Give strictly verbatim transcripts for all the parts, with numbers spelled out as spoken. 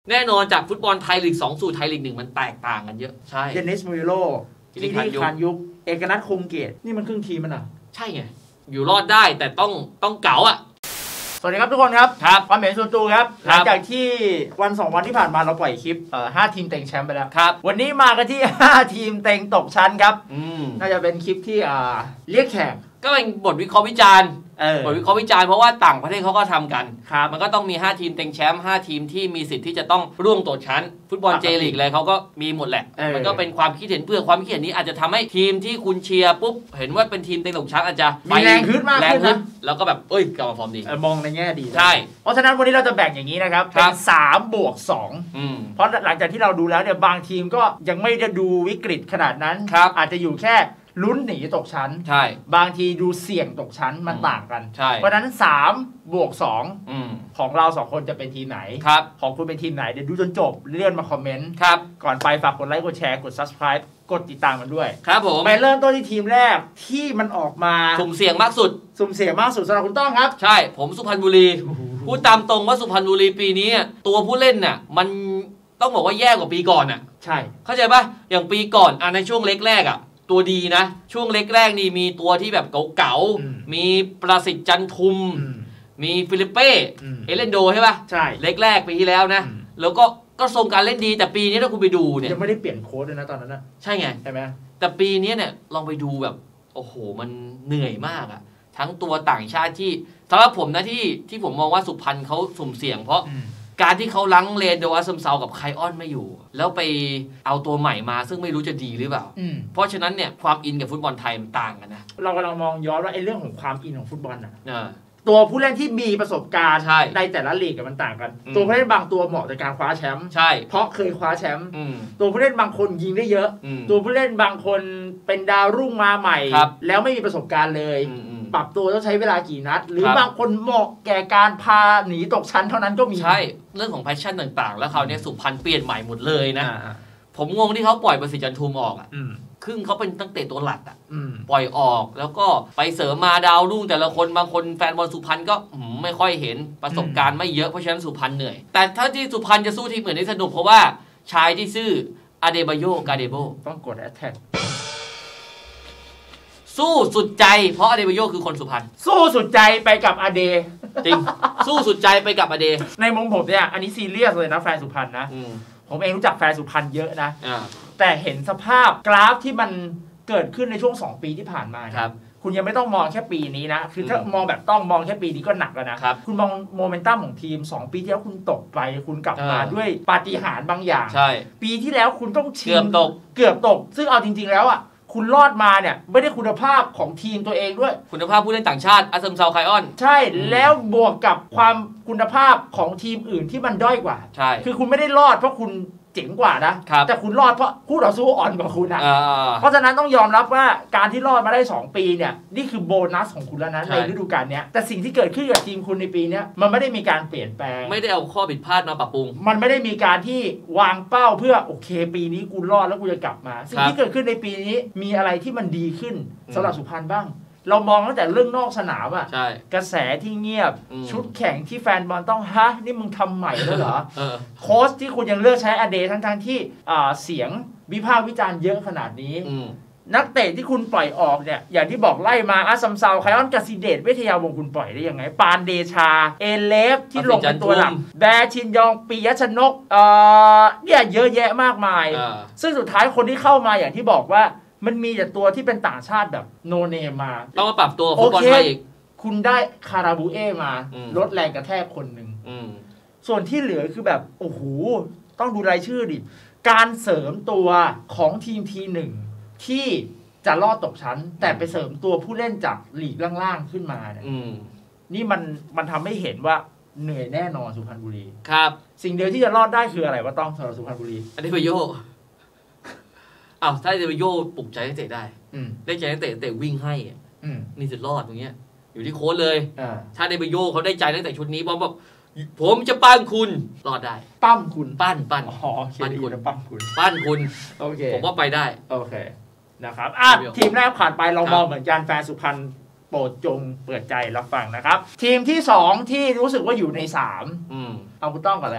แน่นอนจากฟุตบอลไทยลีกสองสู่ไทยลีกหนึ่งมันแตกต่างกันเยอะใช่เดนิสมูริโลที่ที่คานยุคเอกนัทคงเกตนี่มันครึ่งทีมมันอ่ะใช่ไงอยู่รอดได้แต่ต้องต้องเก๋าอ่ะสวัสดีครับทุกคนครับครับความเห็นส่วนตัวครับหลังจากที่วันสองวันที่ผ่านมาเราปล่อยคลิปเอ่อห้าทีมเต็งแชมป์ไปแล้วครับวันนี้มากันที่ห้าทีมเต็งตกชั้นครับน่าจะเป็นคลิปที่อ่าเรียกแขกก็เป็นบทวิเคราะห์วิจารณ์บทวิเคราะห์วิจารณ์เพราะว่าต่างประเทศเขาก็ทำกันมันก็ต้องมีห้าทีมเต็งแชมป์ห้าทีมที่มีสิทธิ์ที่จะต้องร่วงตกชั้นฟุตบอลเจลีกอะไรเขาก็มีหมดแหละมันก็เป็นความคิดเห็นเพื่อความคิดเห็นนี้อาจจะทำให้ทีมที่คุณเชียร์ปุ๊บเห็นว่าเป็นทีมเต็งตกชั้นอาจจะมีแรงขึ้นมากขึ้นนะแล้วก็แบบเอ้ยกลับมาฟอร์มดีมองในแง่ดีใช่เพราะฉะนั้นวันนี้เราจะแบ่งอย่างนี้นะครับเป็นสามบวกสองเพราะหลังจากที่เราดูแล้วเนี่ยบางทีมก็ยังไม่ได้ดูวิกฤตขนาดนั้นอาจจะอยู่แค่ลุ้นหนีตกชั้นใช่บางทีดูเสี่ยงตกชั้นมันต่างกันใช่เพราะฉะนั้นสามบวกสองของเราสองคนจะเป็นทีมไหนครับของคุณเป็นทีมไหนเดี๋ยวดูจนจบเลื่อนมาคอมเมนต์ครับก่อนไปฝากกดไลค์กดแชร์กด ซับสไครบ์ กดติดตามมันด้วยครับผมไปเริ่มต้นที่ทีมแรกที่มันออกมาสุ่มเสี่ยงมากสุดสุ่มเสี่ยงมากสุดสำหรับคุณต้องครับใช่ผมสุพรรณบุรีพูดตามตรงว่าสุพรรณบุรีปีนี้ตัวผู้เล่นน่ะมันต้องบอกว่าแย่กว่าปีก่อนน่ะใช่เข้าใจป่ะอย่างปีก่อนอ่ะในช่วงเล็กแรกอ่ะตัวดีนะช่วงเล็กแรกนี่มีตัวที่แบบเก๋าๆมีประสิทธิ์จันทุมมีฟิลิปเป้เอเลนโดใช่ป่ะใช่เล็กแรกปีที่แล้วนะแล้วก็ก็ทรงการเล่นดีแต่ปีนี้ถ้าคุณไปดูเนี่ยยังไม่ได้เปลี่ยนโค้ชเลยนะตอนนั้นนะใช่ไงใช่ไหมแต่ปีนี้เนี่ยลองไปดูแบบโอ้โหมันเหนื่อยมากอ่ะทั้งตัวต่างชาติที่สำหรับผมนะที่ที่ผมมองว่าสุพรรณเขาสุ่มเสี่ยงเพราะการที่เขาลังเลโดอาซัมเซากับไคออนไม่อยู่แล้วไปเอาตัวใหม่มาซึ่งไม่รู้จะดีหรือเปล่าเพราะฉะนั้นเนี่ยความอินกับฟุตบอลไทยมันต่างกันนะเรากำลังมองย้อนว่าไอ้เรื่องของความอินของฟุตบอลน่ะตัวผู้เล่นที่มีประสบการณ์ในแต่ละลีกมันต่างกันตัวผู้เล่นบางตัวเหมาะในการคว้าแชมป์ใช่เพราะเคยคว้าแชมป์ตัวผู้เล่นบางคนยิงได้เยอะตัวผู้เล่นบางคนเป็นดาวรุ่งมาใหม่แล้วไม่มีประสบการณ์เลยปรับตัวต้องใช้เวลากี่นัดหรือบางคนเหมาะแก่การพาหนีตกชั้นเท่านั้นก็มีใช่เรื่องของแพชชั่นต่างๆแล้วเขาเนี่ยสุพรรณเปลี่ยนใหม่หมดเลยนะผมงงที่เขาปล่อยประสิทธิ์จันทุมออกอ่ะครึ่งเขาเป็นตั้งแต่ตัวหลักอ่ะปล่อยออกแล้วก็ไปเสริมมาดาวรุ่งแต่ละคนบางคนแฟนบอลสุพรรณก็ไม่ค่อยเห็นประสบการณ์ไม่เยอะเพราะฉะนั้นสุพรรณเหนื่อยแต่ถ้าที่สุพรรณจะสู้ทีมอื่นได้สนุกเพราะว่าชายที่ชื่ออาเดบาโยกาเดโบต้องกดแอทแทกสู้สุดใจเพราะอาเดบาโยคือคนสุพรรณสู้สุดใจไปกับอาเดจริงสู้สุดใจไปกับอาเดในมุมผมเนี่ยอันนี้ซีเรียสเลยนะแฟนสุพรรณนะผมเองรู้จักแฟนสุพรรณเยอะนะแต่เห็นสภาพกราฟที่มันเกิดขึ้นในช่วงสองปีที่ผ่านมาครับคุณยังไม่ต้องมองแค่ปีนี้นะคือถ้ามองแบบต้องมองแค่ปีนี้ก็หนักแล้วนะคุณมองโมเมนตัมของทีมสองปีที่แล้วคุณตกไปคุณกลับมาด้วยปาฏิหาริย์บางอย่างปีที่แล้วคุณต้องชิงเกือบตกเกือบตกซึ่งเอาจริงๆแล้วอ่ะคุณรอดมาเนี่ยไม่ได้คุณภาพของทีมตัวเองด้วยคุณภาพผู้เล่นต่างชาติอาซัมเซาไคออนใช่แล้วบวกกับความคุณภาพของทีมอื่นที่มันด้อยกว่าใช่คือคุณไม่ได้รอดเพราะคุณเจ๋งกว่านะแต่คุณรอดเพราะคู่ต่อสู้อ่อนกว่าคุณนะเพราะฉะนั้นต้องยอมรับว่าการที่รอดมาได้สองปีเนี่ยนี่คือโบนัสของคุณแล้วนะในฤดูกาลนี้แต่สิ่งที่เกิดขึ้นกับทีมคุณในปีนี้มันไม่ได้มีการเปลี่ยนแปลงไม่ได้เอาข้อผิดพลาดมาปรับปรุงมันไม่ได้มีการที่วางเป้าเพื่อโอเคปีนี้กูรอดแล้วกูจะกลับมาสิ่งที่เกิดขึ้นในปีนี้มีอะไรที่มันดีขึ้นสำหรับสุพรรณบ้างเรามองตั้งแต่เรื่องนอกสนามอ่ะกระแสที่เงียบชุดแข่งที่แฟนบอลต้องฮะนี่มึงทำใหม่แล้วเหรอโค้ชที่คุณยังเลือกใช้อเดย์ทั้งๆที่เสียงวิพากษ์วิจารณ์เยอะขนาดนี้นักเตะที่คุณปล่อยออกเนี่ยอย่างที่บอกไล่มาอาซัมเซาไคออนกสิเดชเวทยาวงศ์คุณปล่อยได้ยังไงปานเดชาเอเลฟที่ลงเป็นตัวหลักแบชินยองปิยชนกเอ่อเนี่ยเยอะแยะมากมายซึ่งสุดท้ายคนที่เข้ามาอย่างที่บอกว่ามันมีแต่ตัวที่เป็นต่างชาติแบบโนเนมมาต้องมาปรับตัวฟุตบอลไทยอีกคุณได้คาราบูเอมาลดแรงกระแทกคนหนึ่งส่วนที่เหลือคือแบบโอ้โหต้องดูรายชื่อดิการเสริมตัวของทีมทีหนึ่งที่จะรอดตกชั้นแต่ไปเสริมตัวผู้เล่นจากลีกล่างๆขึ้นมาเนี่ยนี่มันมันทำให้เห็นว่าเหนื่อยแน่นอนสุพรรณบุรีครับสิ่งเดียวที่จะรอดได้คืออะไรว่าต้องสำหรับสุพรรณบุรีอันนี้ไปโยอ้าวถ้าเดวิโยปลุกใจนักเตะได้ได้ใจนักเตะเตะวิ่งให้นี่จะรอดตรงเนี้ยอยู่ที่โค้ชเลยถ้าเดวิโยเขาได้ใจนักเตะชุดนี้เพราะแบบผมจะปั้นคุณรอดได้ปั้มคุณปั้นปั้นอ๋อปั้นคุณปั้มคุณปั้นคุณโอเคผมว่าไปได้โอเคนะครับอ่ะทีมแรกผ่านไปเรามองเหมือนกันแฟนสุพรรณโปรดจงเปิดใจรับฟังนะครับทีมที่สองที่รู้สึกว่าอยู่ในสามเอาคุณต้องก่อนเลยผ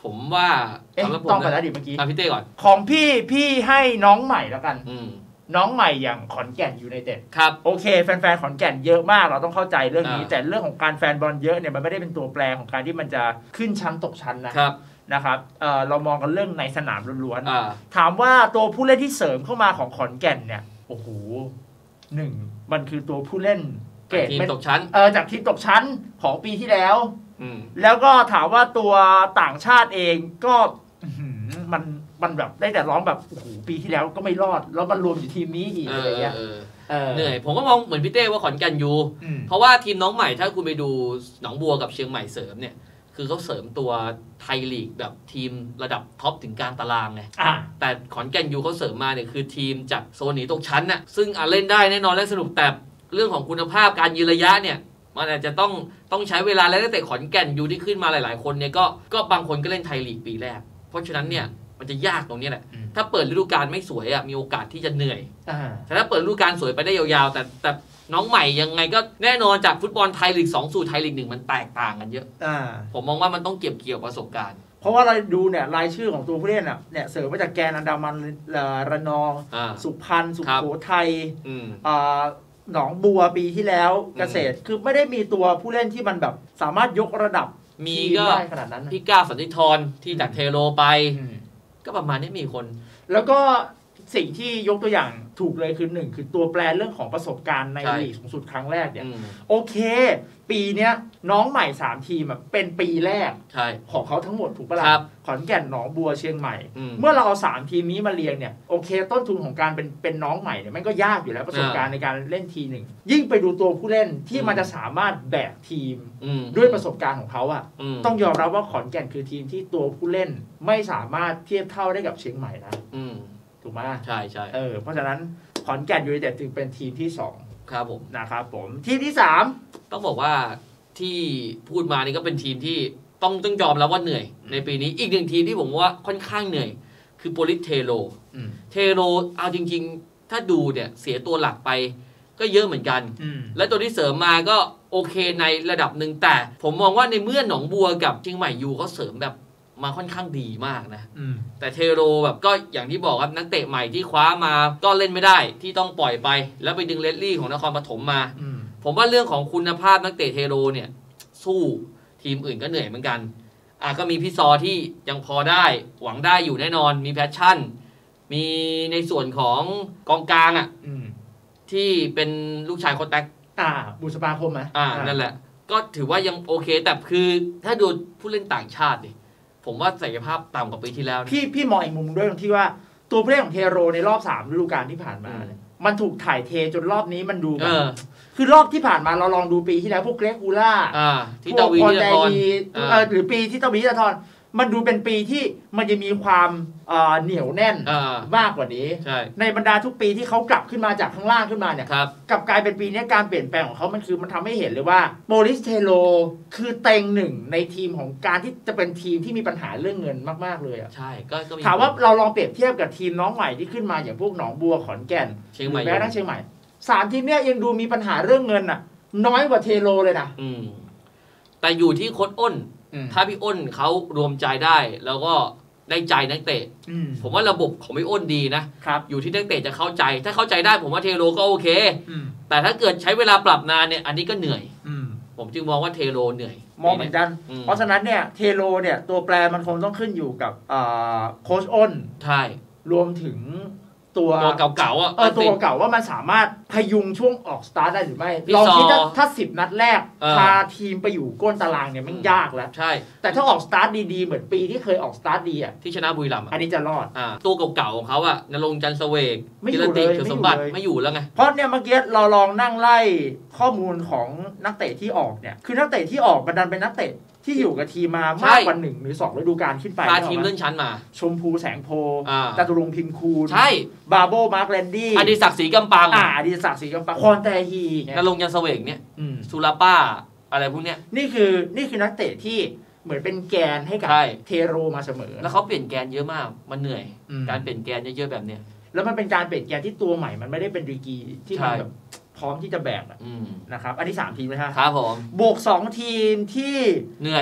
ผมว่าสำหรับผมต้องไปแล้วดิเมื่อกี้พี่เต้ก่อนของพี่พี่ให้น้องใหม่แล้วกันน้องใหม่อย่างขอนแก่นยูไนเต็ดครับโอเคแฟนๆขอนแก่นเยอะมากเราต้องเข้าใจเรื่องนี้แต่เรื่องของการแฟนบอลเยอะเนี่ยมันไม่ได้เป็นตัวแปรของการที่มันจะขึ้นชั้นตกชั้นนะครับนะครับเอ่อเรามองกันเรื่องในสนามล้วนๆถามว่าตัวผู้เล่นที่เสริมเข้ามาของขอนแก่นเนี่ยโอ้โหหนึ่งมันคือตัวผู้เล่นเกรดทีมตกชั้นเออจากทีมตกชั้นของปีที่แล้วแล้วก็ถามว่าตัวต่างชาติเองก็มันมันแบบได้แต่ร้องแบบโอ้โหปีที่แล้วก็ไม่รอดแล้วมันรวมอยู่ทีมนี้อีกอะไรเงี้ยเหนื่อยผมก็มองเหมือนพี่เต้ว่าขอนแก่นยูเพราะว่าทีมน้องใหม่ถ้าคุณไปดูหนองบัวกับเชียงใหม่เสริมเนี่ยคือเขาเสริมตัวไทยลีกแบบทีมระดับท็อปถึงกลางตารางไงแต่ขอนแก่นยูเขาเสริมมาเนี่ยคือทีมจากโซนหนีตกชั้นน่ะซึ่งอ่ะเล่นได้แน่นอนและสนุกแต่เรื่องของคุณภาพการยืนระยะเนี่ยมันอาจจะต้องต้องใช้เวลาและตั้งแต่ขอนแก่นยูที่ขึ้นมาหลายๆคนเนี่ยก็ก็บางคนก็เล่นไทยลีกปีแรกเพราะฉะนั้นเนี่ยมันจะยากตรงนี้แหละถ้าเปิดฤดูกาลไม่สวยอ่ะมีโอกาสที่จะเหนื่อยแต่ถ้าเปิดฤดูกาลสวยไปได้ยาวๆแต่แต่น้องใหม่ยังไงก็แน่นอนจากฟุตบอลไทยลีกสองสู่ไทยลีกหนึ่งมันแตกต่างกันเยอะผมมองว่ามันต้องเก็บเกี่ยวประสบการณ์เพราะว่าเราดูเนี่ยรายชื่อของตัวผู้เล่นอ่ะเนี่ยเสริมมาจากแกนอันดามันระนองสุพรรณสุโขทัยหนองบัวปีที่แล้วเกษตรคือไม่ได้มีตัวผู้เล่นที่มันแบบสามารถยกระดับมีก็ขนาดนั้นพี่ก้าวสันติธรที่จากเทโลไปก็ประมาณนี้มีคนแล้วก็สิ่งที่ยกตัวอย่างถูกเลยคือหนึ่งคือตัวแปรเรื่องของประสบการณ์ในลีกสูงสุดครั้งแรกเนี่ยโอเคปีเนี้ยน้องใหม่สามทีมเป็นปีแรกของเขาทั้งหมดถูกปะล่ะขอนแก่นหนองบัวเชียงใหม่เมื่อเราเอาสามทีมนี้มาเรียงเนี่ยโอเคต้นทุนของการเป็นเป็นน้องใหม่เนี่ยมันก็ยากอยู่แล้วประสบการณ์ในการเล่นทีหนึ่งยิ่งไปดูตัวผู้เล่นที่มันจะสามารถแบกทีมด้วยประสบการณ์ของเขาอ่ะต้องยอมรับว่าขอนแก่นคือทีมที่ตัวผู้เล่นไม่สามารถเทียบเท่าได้กับเชียงใหม่นะถูกไหมใช่ใช่เออเพราะฉะนั้นขอนแก่นยูไนเต็ดจึงเป็นทีมที่สองครับผมนะครับผมทีมที่สามต้องบอกว่าที่พูดมานี่ก็เป็นทีมที่ต้องต้องยอมแล้วว่าเหนื่อยในปีนี้อีกหนึ่งทีมที่ผมว่าค่อนข้างเหนื่อยคือโปลิสเทโรเทโรเอาจริงๆถ้าดูเนี่ยเสียตัวหลักไปก็เยอะเหมือนกันและตัวที่เสริมมาก็โอเคในระดับหนึ่งแต่ผมมองว่าในเมื่อหนองบัวกับเชียงใหม่ยูเขาเสริมแบบมาค่อนข้างดีมากนะแต่เทโรแบบก็อย่างที่บอกครับนักเตะใหม่ที่คว้ามาก็เล่นไม่ได้ที่ต้องปล่อยไปแล้วไปดึงเลสลี่ของนครปฐมมาผมว่าเรื่องของคุณภาพนักเตะเทโรเนี่ยสู้ทีมอื่นก็เหนื่อยเหมือนกันอ่ะก็มีพี่ซอที่ยังพอได้หวังได้อยู่แน่นอนมีแพชชั่นมีในส่วนของกองกลางอ่ะที่เป็นลูกชายโค้ชแท็กอ่าบุษบาคมไหมอ่านั่นแหละก็ถือว่ายังโอเคแต่คือถ้าดูผู้เล่นต่างชาติดิผมว่าศักยภาพต่ำกว่าปีที่แล้วพี่พี่มองอีกมุมด้วยที่ว่าตัวผู้เล่นของเทโรในรอบสามฤดูกาลที่ผ่านมาเนี่ยมันถูกถ่ายเทจนรอบนี้มันดูแบบคือรอบที่ผ่านมาเราลองดูปีที่แล้วพวกเกรกกูล่าที่ตาวีที่ตะทอนหรือปีที่ตาวีที่ตะทอนมันดูเป็นปีที่มันจะมีความเหนียวแน่นมากกว่านี้ในบรรดาทุกปีที่เขากลับขึ้นมาจากข้างล่างขึ้นมาเนี่ยกลับกลายเป็นปีนี้การเปลี่ยนแปลงของเขามันคือมันทำให้เห็นเลยว่าโปลิสเทโรคือเต็งหนึ่งในทีมของการที่จะเป็นทีมที่มีปัญหาเรื่องเงินมากๆเลยอ่ะใช่ก็ถามว่าเราลองเปรียบเทียบกับทีมน้องใหม่ที่ขึ้นมาอย่างพวกหนองบัวขอนแก่นเชียงใหม่แม้ทั้งเชียงใหม่สามทีมเนี้ยยังดูมีปัญหาเรื่องเงินอ่ะน้อยกว่าเทโรเลยนะแต่อยู่ที่โค้ชอ้นถ้าพี่อ้นเขารวมใจได้แล้วก็ได้ใจนักเตะผมว่าระบบของพี่อ้นดีนะอยู่ที่นักเตะจะเข้าใจถ้าเข้าใจได้ผมว่าเทโรก็โอเคแต่ถ้าเกิดใช้เวลาปรับนานเนี่ยอันนี้ก็เหนื่อยผมจึงมองว่าเทโรเหนื่อยมองเหมือนกันเพราะฉะนั้นเนี่ยเทโรเนี่ยตัวแปรมันคงต้องขึ้นอยู่กับโค้ชอ้นใช่รวมถึงตัวเก่าๆอ่ะเออตัวเก่าว่ามันสามารถพยุงช่วงออกสตาร์ทได้หรือไม่ลองคิดถ้าสิบนัดแรกพาทีมไปอยู่ก้นตารางเนี่ยมันยากแล้วใช่แต่ถ้าออกสตาร์ทดีๆเหมือนปีที่เคยออกสตาร์ทดีอ่ะที่ชนะบุรีรัมย์อันนี้จะรอดอ่าตัวเก่าๆของเขาอ่ะนรงค์จันทร์เสวกกิรติเฉลิมสมบัติไม่อยู่แล้วไงเพราะเนี่ยเมื่อกี้เราลองนั่งไล่ข้อมูลของนักเตะที่ออกเนี่ยคือนักเตะที่ออกมันดันเป็นนักเตะที่อยู่กับทีมมามากกว่าหนึ่งหรือสองฤดูกาลขึ้นไปพาทีมเลื่อนชั้นมาชมพูแสงโพจตุรงค์พิมพ์คูณใช่บาโบมาร์คแลนดี้อดิศักดิ์ศรีกำปังอ่าอดิศักดิ์ศรีกำปังคอนแตฮีนรงค์จันทร์เสวกเนี่ยสุราป้าอะไรพวกเนี้ยนี่คือนี่คือนักเตะที่เหมือนเป็นแกนให้กับเทโรมาเสมอแล้วเขาเปลี่ยนแกนเยอะมากมันเหนื่อยการเปลี่ยนแกนเยอะๆแบบเนี้ยแล้วมันเป็นการเปลี่ยนแกนที่ตัวใหม่มันไม่ได้เป็นดีกีที่มันแบบพร้อมที่จะแบกนะครับอันที่สามทีมนะครับครับผมบวกสองทีมที่เหนื่อย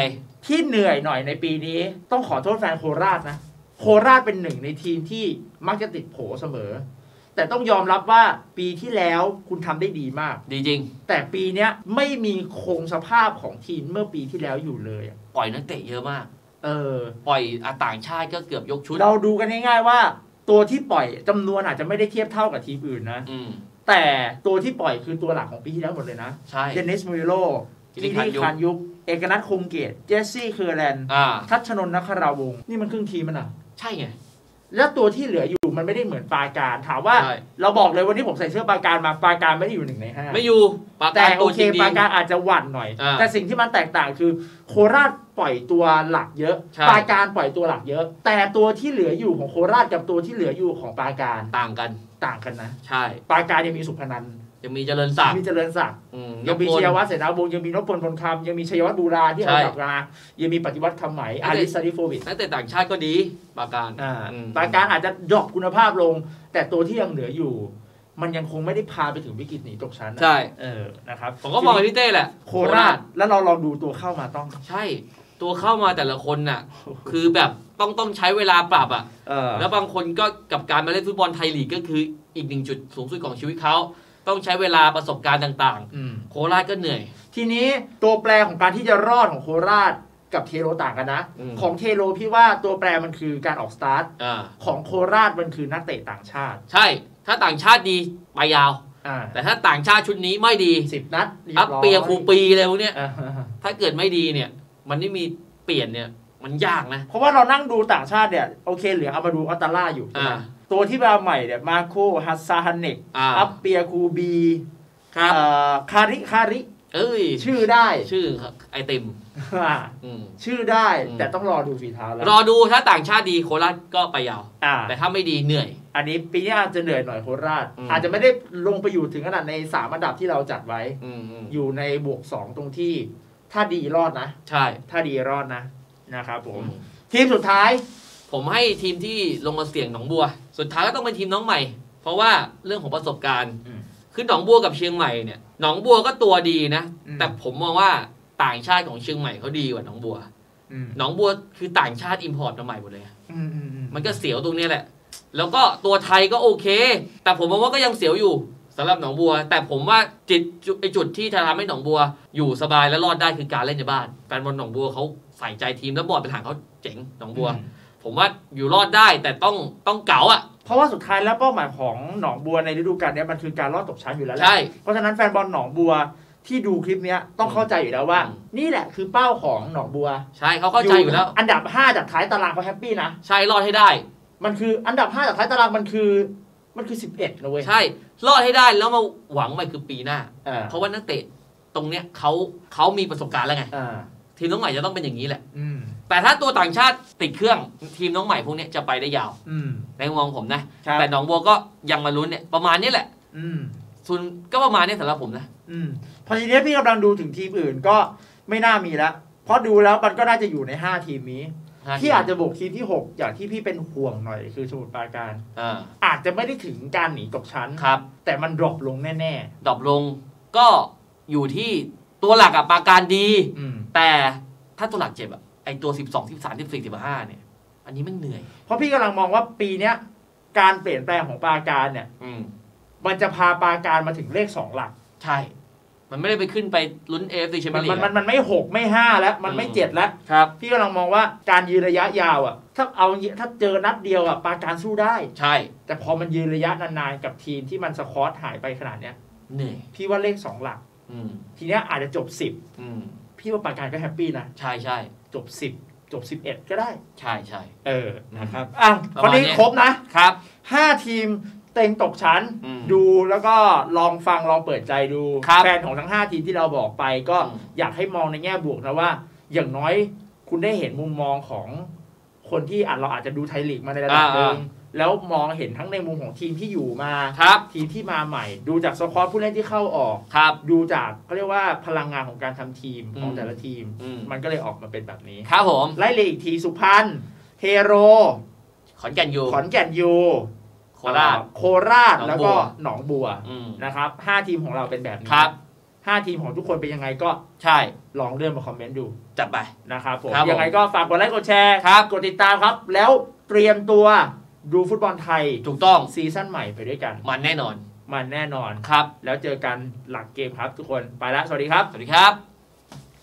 ที่เหนื่อยหน่อยในปีนี้ต้องขอโทษแฟนโคราชนะโคราชเป็นหนึ่งในทีมที่มักจะติดโผเสมอแต่ต้องยอมรับว่าปีที่แล้วคุณทำได้ดีมากดีจริงแต่ปีนี้ไม่มีคงสภาพของทีมเมื่อปีที่แล้วอยู่เลยปล่อยนักเตะเยอะมากเออปล่อยต่างชาติก็เกือบยกชุดเราดูกันง่ายๆว่าตัวที่ปล่อยจำนวนอาจจะไม่ได้เทียบเท่ากับทีมอื่นนะแต่ตัวที่ปล่อยคือตัวหลักของปีที่แล้วหมดเลยนะใช่เดนิสมูริโลกิติคานยุกเอกนัทคงเกตเจสซี่เคอร์แลนด์ทัชนนท์นคราวงศ์นี่มันครึ่งทีมมันอ่ะใช่ไงแล้วตัวที่เหลืออยู่มันไม่ได้เหมือนปาการถามว่าเราบอกเลยวันนี้ผมใส่เสื้อปาการมาปาการไม่ได้อยู่หนึ่งในห้าไม่อยู่แต่โอเคปาการอาจจะหวั่นหน่อยแต่สิ่งที่มันแตกต่างคือโคราชปล่อยตัวหลักเยอะปาการปล่อยตัวหลักเยอะแต่ตัวที่เหลืออยู่ของโคราชกับตัวที่เหลืออยู่ของปาการต่างกันต่างกันนะใช่ปาการยังมีสุพนันท์ยังมีเจริญศักดิ์มีเจริญศักดิ์ยังมีชัยวัฒน์เสนาวงศ์ยังมีนพพลพลคำยังมีชัยวัฒน์บูราที่เอากลับมายังมีปฏิวัติคำไหมอาริสซาริโฟวิชนักเตะต่างชาติก็ดีปาการปาการอาจจะดรอปคุณภาพลงแต่ตัวที่ยังเหลืออยู่มันยังคงไม่ได้พาไปถึงวิกฤตหนีตกชั้นใช่เออนะครับผมก็มองไปพี่เต้แหละโคราชแล้วเราลองดูตัวเข้ามาต้องใช่ตัวเข้ามาแต่ละคนน่ะคือแบบต้องต้องใช้เวลาปรับอ่ะแล้วบางคนก็กับการมาเล่นฟุตบอลไทยลีกก็คืออีกหนึ่งจุดสูงสุดของชีวิตเขาต้องใช้เวลาประสบการณ์ต่างๆโคราชก็เหนื่อยทีนี้ตัวแปรของการที่จะรอดของโคราชกับเทโรต่างกันนะของเทโรพี่ว่าตัวแปรมันคือการออกสตาร์ทของโคราชมันคือนักเตะต่างชาติใช่ถ้าต่างชาติดีไปยาวแต่ถ้าต่างชาติชุดนี้ไม่ดีสิบนัดอัพเปียคูปีอะไรพวกเนี้ยถ้าเกิดไม่ดีเนี่ยมันไม่มีเปลี่ยนเนี่ยมันยากนะเพราะว่าเรานั่งดูต่างชาติเนี่ยโอเคเหลือเอามาดูอัตตาล่าอยู่นะตัวที่มาใหม่เนี่ยมาโคฮัสซาฮันเนกอัปเปียคูบีครับคาริคาริเอ้ยชื่อได้ชื่อไอติมชื่อได้แต่ต้องรอดูฝีเท้าแล้วรอดูถ้าต่างชาติดีโคราชก็ไปยาวแต่ถ้าไม่ดีเหนื่อยอันนี้ปีนี้อาจจะเหนื่อยหน่อยโคราชอาจจะไม่ได้ลงไปอยู่ถึงขนาดในสามอันดับที่เราจัดไว้อยู่ในบวกสองตรงที่ถ้าดีรอดนะใช่ถ้าดีรอดนะนะครับผมทีมสุดท้ายผมให้ทีมที่ลงมาเสี่ยงหนองบัวสุดท้ายก็ต้องเป็นทีมน้องใหม่เพราะว่าเรื่องของประสบการณ์คือหนองบัวกับเชียงใหม่เนี่ยหนองบัวก็ตัวดีนะแต่ผมมองว่าต่างชาติของเชียงใหม่เขาดีกว่าหนองบัวหนองบัวคือต่างชาติอิมพอร์ตมาใหม่หมดเลยมันก็เสียวตรงนี้แหละแล้วก็ตัวไทยก็โอเคแต่ผมมองว่าก็ยังเสียวอยู่สำหรับหนองบัวแต่ผมว่าจุดไอจุดที่จะทำให้หนองบัวอยู่สบายและรอดได้คือการเล่นในบ้านแฟนบอลหนองบัวเขาใส่ใจทีมแล้วบอลเป็นทางเขาเจ๋งหนองบัวผมว่าอยู่รอดได้แต่ต้องต้องเก๋าอ่ะเพราะว่าสุดท้ายแล้วเป้าหมายของหนองบัวในฤดูกาลนี้มันคือการรอดตกชั้นอยู่แล้วแหละเพราะฉะนั้นแฟนบอลหนองบัวที่ดูคลิปนี้ต้องเข้าใจอยู่แล้วว่านี่แหละคือเป้าของหนองบัวใช่เขาเข้าใจอยู่แล้วอันดับห้าจากท้ายตารางเขาแฮปปี้นะใช่รอดให้ได้มันคืออันดับห้าจากท้ายตารางมันคือมันคือสิบเอ็ดนะเว้ยใช่รอดให้ได้แล้วมาหวังไปคือปีหน้าเพราะว่านักเตะตรงเนี้ยเขาเขามีประสบการณ์แล้วไงทีมน้องใหม่จะต้องเป็นอย่างนี้แหละแต่ถ้าตัวต่างชาติติดเครื่องทีมน้องใหม่พวกนี้จะไปได้ยาวในมุมมองผมนะแต่หนองบัวก็ยังมาลุ้นเนี่ยประมาณนี้แหละส่วนก็ประมาณนี้สำหรับผมนะพอทีนี้พี่กำลังดูถึงทีมอื่นก็ไม่น่ามีแล้วเพราะดูแล้วมันก็น่าจะอยู่ในห้าทีมนี้ที่อาจจะบวกทีมที่หกอย่างที่พี่เป็นห่วงหน่อยคือสมุทรปราการอาจจะไม่ได้ถึงการหนีตกชั้นครับแต่มันดรอปลงแน่ๆดรอปลงก็อยู่ที่ตัวหลักอะปราการดีแต่ถ้าตัวหลักเจ็บอะไอตัวสิบสอง สิบสาม สิบสี่ สิบห้าเนี่ยอันนี้มันเหนื่อยเพราะพี่กำลังมองว่าปีเนี้ยการเปลี่ยนแปลงของปราการเนี่ยมันจะพาปราการมาถึงเลขสองหลักใช่มันไม่ได้ไปขึ้นไปลุ้น เอ เอฟ ซี แชมเปี้ยนลีกมันมันไม่หกไม่ห้าแล้วมันไม่เจ็ดแล้วครับพี่กำลังมองว่าการยืนระยะยาวอ่ะถ้าเอาถ้าเจอนัดเดียวอ่ะปราการสู้ได้ใช่แต่พอมันยืนระยะนานๆกับทีมที่มันสควอตหายไปขนาดเนี้ยเหนื่อยพี่ว่าเลขสองหลักทีเนี้ยอาจจะจบสิบพี่ว่าปราการก็แฮปปี้นะใช่ใช่จบสิบจบสิบเอ็ดก็ได้ใช่ใช่เออนะครับอ่ะคนนี้ครบนะครับห้าทีมเต็งตกชั้นดูแล้วก็ลองฟังลองเปิดใจดูแฟนของทั้งห้าทีมที่เราบอกไปก็อยากให้มองในแง่บวกนะว่าอย่างน้อยคุณได้เห็นมุมมองของคนที่อาจเราอาจจะดูไทยลีกมาในระดับนึงแล้วมองเห็นทั้งในมุมของทีมที่อยู่มาทีมที่มาใหม่ดูจากสควอตผู้เล่นที่เข้าออกดูจากเขาเรียกว่าพลังงานของการทำทีมของแต่ละทีมมันก็เลยออกมาเป็นแบบนี้ครับผมไล่เลยอีกทีสุพรรณเทโรขอนแก่นยูขอนแก่นยูโคราชโคราชแล้วก็หนองบัวนะครับห้าทีมของเราเป็นแบบนี้ครับห้าทีมของทุกคนเป็นยังไงก็ใช่ลองเลื่อนมาคอมเมนต์ดูจัดไปนะครับผมยังไงก็ฝากกดไลค์กดแชร์กดติดตามครับแล้วเตรียมตัวดูฟุตบอลไทยถูกต้องซีซั่นใหม่ไปด้วยกันมันแน่นอนมันแน่นอนครับแล้วเจอกันหลังเกมครับทุกคนไปแล้วสวัสดีครับสวัสดีครับ